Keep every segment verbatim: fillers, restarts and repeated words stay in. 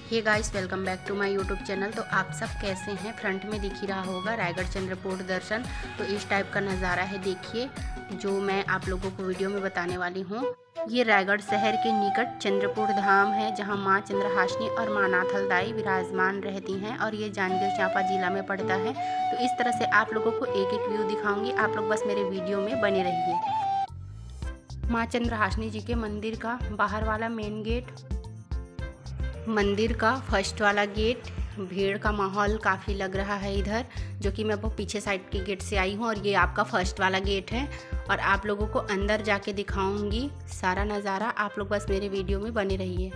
Hey guys, welcome back to my YouTube channel. तो आप सब कैसे हैं? फ्रंट में दिख ही रहा होगा रायगढ़ चंद्रपुर दर्शन। तो इस टाइप का नज़ारा है, देखिए, जो मैं आप लोगों को वीडियो में बताने वाली हूँ। ये रायगढ़ शहर के निकट चंद्रपुर धाम है, जहाँ माँ चंद्रहासिनी और माँ नाथलदाई विराजमान रहती हैं, और ये जांजगीर चांपा जिला में पड़ता है। तो इस तरह से आप लोगों को एक एक व्यू दिखाऊंगी, आप लोग बस मेरे वीडियो में बने रहिए। माँ चंद्रहासिनी जी के मंदिर का बाहर वाला मेन गेट, मंदिर का फर्स्ट वाला गेट। भीड़ का माहौल काफ़ी लग रहा है इधर, जो कि मैं वो पीछे साइड के गेट से आई हूँ, और ये आपका फर्स्ट वाला गेट है। और आप लोगों को अंदर जाके दिखाऊंगी सारा नज़ारा, आप लोग बस मेरे वीडियो में बने रहिए।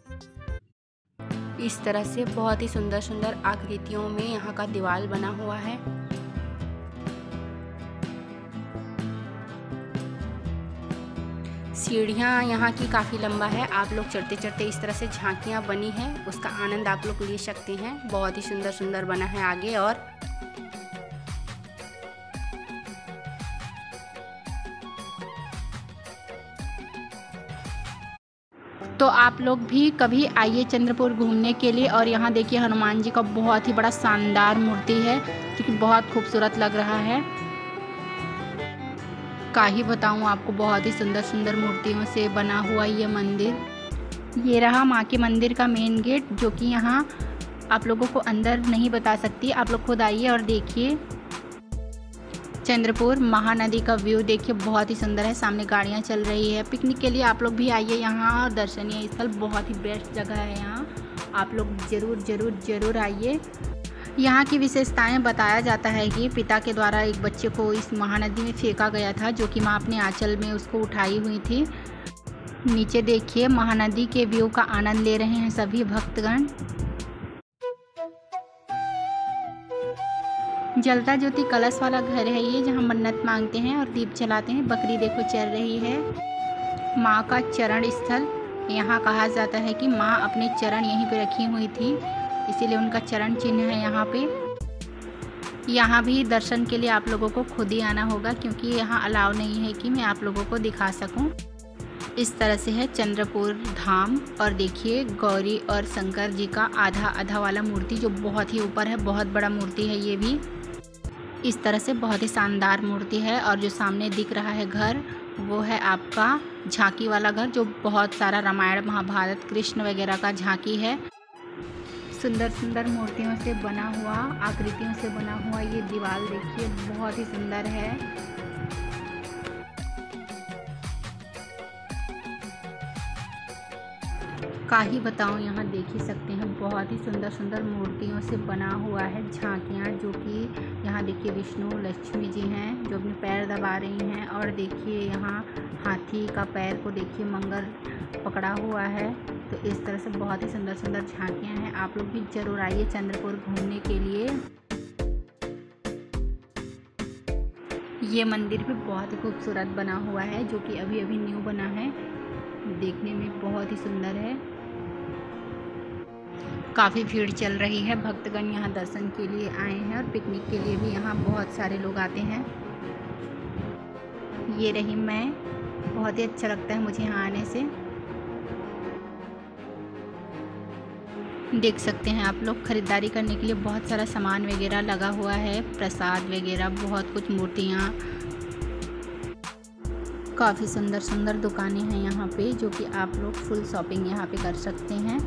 इस तरह से बहुत ही सुंदर सुंदर आकृतियों में यहाँ का दीवार बना हुआ है। सीढ़ियाँ यहाँ की काफ़ी लंबा है, आप लोग चढ़ते चढ़ते इस तरह से झांकियाँ बनी हैं, उसका आनंद आप लोग ले सकते हैं। बहुत ही सुंदर सुंदर बना है आगे। और तो आप लोग भी कभी आइए चंद्रपुर घूमने के लिए। और यहाँ देखिए हनुमान जी का बहुत ही बड़ा शानदार मूर्ति है, जो कि बहुत खूबसूरत लग रहा है। का ही बताऊँ आपको, बहुत ही सुंदर सुंदर मूर्तियों से बना हुआ ये मंदिर। ये रहा माँ के मंदिर का मेन गेट, जो कि यहाँ आप लोगों को अंदर नहीं बता सकती, आप लोग खुद आइए और देखिए। चंद्रपुर महानदी का व्यू देखिए, बहुत ही सुंदर है। सामने गाड़ियाँ चल रही है। पिकनिक के लिए आप लोग भी आइए यहाँ, और दर्शनीय स्थल बहुत ही बेस्ट जगह है यहाँ, आप लोग ज़रूर ज़रूर ज़रूर आइए। यहाँ की विशेषताएं बताया जाता है कि पिता के द्वारा एक बच्चे को इस महानदी में फेंका गया था, जो कि माँ अपने आंचल में उसको उठाई हुई थी। नीचे देखिए महानदी के व्यू का आनंद ले रहे हैं सभी भक्तगण। जलता ज्योति कलश वाला घर है ये, जहाँ मन्नत मांगते हैं और दीप जलाते हैं। बकरी देखो चल रही है। माँ का चरण स्थल, यहाँ कहा जाता है कि माँ अपने चरण यहीं पे रखी हुई थी, इसीलिए उनका चरण चिन्ह है यहाँ पे। यहाँ भी दर्शन के लिए आप लोगों को खुद ही आना होगा, क्योंकि यहाँ अलाउ नहीं है कि मैं आप लोगों को दिखा सकूँ। इस तरह से है चंद्रपुर धाम। और देखिए गौरी और शंकर जी का आधा आधा वाला मूर्ति, जो बहुत ही ऊपर है, बहुत बड़ा मूर्ति है ये भी। इस तरह से बहुत ही शानदार मूर्ति है। और जो सामने दिख रहा है घर, वो है आपका झांकी वाला घर, जो बहुत सारा रामायण महाभारत कृष्ण वगैरह का झांकी है। सुंदर सुंदर मूर्तियों से बना हुआ, आकृतियों से बना हुआ ये दीवार देखिए, बहुत ही सुंदर है। का ही बताऊँ, यहाँ देख ही सकते हैं, बहुत ही सुंदर सुंदर मूर्तियों से बना हुआ है झांकियाँ, जो कि यहाँ देखिए विष्णु लक्ष्मी जी हैं, जो अपने पैर दबा रही हैं। और देखिए यहाँ हाथी का पैर को देखिए मंगल पकड़ा हुआ है। तो इस तरह से बहुत ही सुंदर सुंदर झांकियाँ हैं, आप लोग भी जरूर आइए चंद्रपुर घूमने के लिए। ये मंदिर भी बहुत ही खूबसूरत बना हुआ है, जो कि अभी अभी न्यू बना है, देखने में बहुत ही सुंदर है। काफ़ी भीड़ चल रही है, भक्तगण यहाँ दर्शन के लिए आए हैं, और पिकनिक के लिए भी यहाँ बहुत सारे लोग आते हैं। ये रही मैं, बहुत ही अच्छा लगता है मुझे यहाँ आने से। देख सकते हैं आप लोग, खरीदारी करने के लिए बहुत सारा सामान वगैरह लगा हुआ है, प्रसाद वगैरह, बहुत कुछ मूर्तियाँ, काफ़ी सुंदर सुंदर दुकानें हैं यहाँ पे, जो कि आप लोग फुल शॉपिंग यहाँ पे कर सकते हैं।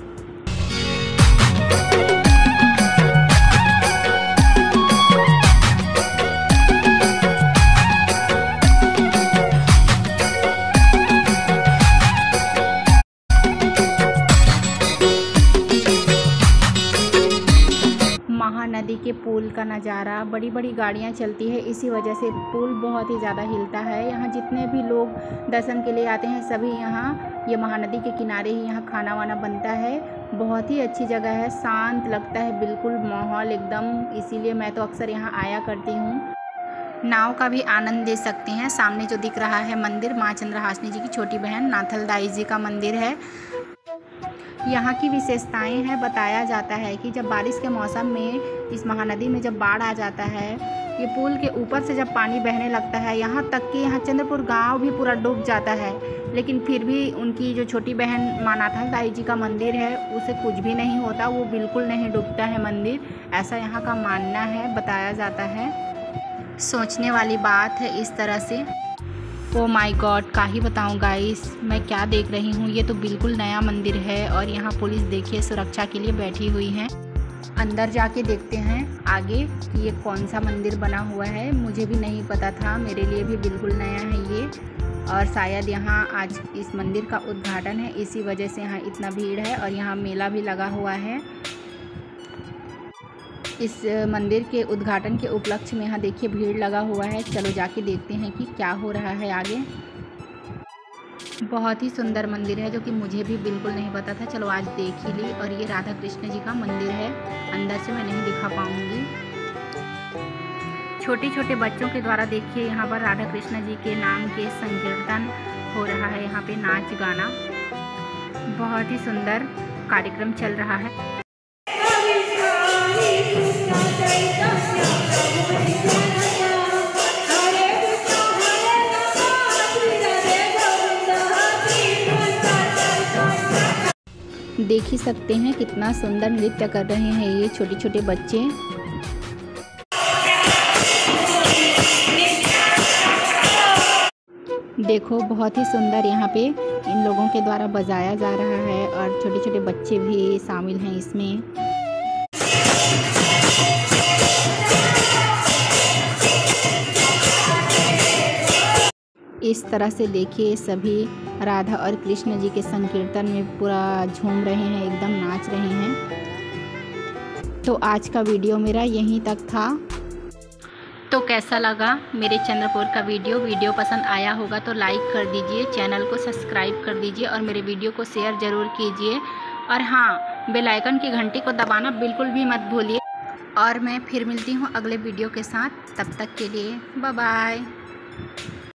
महानदी के पुल का नज़ारा, बड़ी बड़ी गाड़ियाँ चलती है, इसी वजह से पुल बहुत ही ज़्यादा हिलता है। यहाँ जितने भी लोग दर्शन के लिए आते हैं, सभी यहाँ ये महानदी के किनारे ही यहाँ खाना वाना बनता है। बहुत ही अच्छी जगह है, शांत लगता है बिल्कुल माहौल एकदम, इसीलिए मैं तो अक्सर यहाँ आया करती हूँ। नाव का भी आनंद ले सकते हैं। सामने जो दिख रहा है मंदिर, माँ चंद्रहासिनी जी की छोटी बहन नाथलदाई जी का मंदिर है। यहाँ की विशेषताएं हैं, बताया जाता है कि जब बारिश के मौसम में इस महानदी में जब बाढ़ आ जाता है, ये पुल के ऊपर से जब पानी बहने लगता है, यहाँ तक कि यहाँ चंद्रपुर गांव भी पूरा डूब जाता है, लेकिन फिर भी उनकी जो छोटी बहन मानाथल दाई जी का मंदिर है उसे कुछ भी नहीं होता, वो बिल्कुल नहीं डूबता है मंदिर, ऐसा यहाँ का मानना है, बताया जाता है। सोचने वाली बात है इस तरह से। ओ माय गॉड, का ही बताऊँ गाइस, मैं क्या देख रही हूँ। ये तो बिल्कुल नया मंदिर है और यहाँ पुलिस देखिए सुरक्षा के लिए बैठी हुई है। अंदर जाके देखते हैं आगे कि ये कौन सा मंदिर बना हुआ है, मुझे भी नहीं पता था, मेरे लिए भी बिल्कुल नया है ये। और शायद यहाँ आज इस मंदिर का उद्घाटन है, इसी वजह से यहाँ इतना भीड़ है और यहाँ मेला भी लगा हुआ है। इस मंदिर के उद्घाटन के उपलक्ष्य में यहाँ देखिए भीड़ लगा हुआ है। चलो जाके देखते हैं कि क्या हो रहा है आगे। बहुत ही सुंदर मंदिर है जो कि मुझे भी बिल्कुल नहीं पता था, चलो आज देख ही ली। और ये राधा कृष्ण जी का मंदिर है, अंदर से मैं नहीं दिखा पाऊँगी। छोटे छोटे बच्चों के द्वारा देखिए यहाँ पर राधा कृष्ण जी के नाम के संकीर्तन हो रहा है, यहाँ पे नाच गाना, बहुत ही सुंदर कार्यक्रम चल रहा है। देख ही सकते हैं कितना सुंदर नृत्य कर रहे हैं ये छोटे छोटे बच्चे। देखो बहुत ही सुंदर यहाँ पे इन लोगों के द्वारा बजाया जा रहा है और छोटे छोटे बच्चे भी शामिल हैं इसमें। इस तरह से देखिए सभी राधा और कृष्ण जी के संकीर्तन में पूरा झूम रहे हैं, एकदम नाच रहे हैं। तो आज का वीडियो मेरा यहीं तक था। तो कैसा लगा मेरे चंद्रपुर का वीडियो? वीडियो पसंद आया होगा तो लाइक कर दीजिए, चैनल को सब्सक्राइब कर दीजिए और मेरे वीडियो को शेयर ज़रूर कीजिए। और हाँ, बेल आइकन की घंटी को दबाना बिल्कुल भी मत भूलिए। और मैं फिर मिलती हूँ अगले वीडियो के साथ, तब तक के लिए बाय बाय।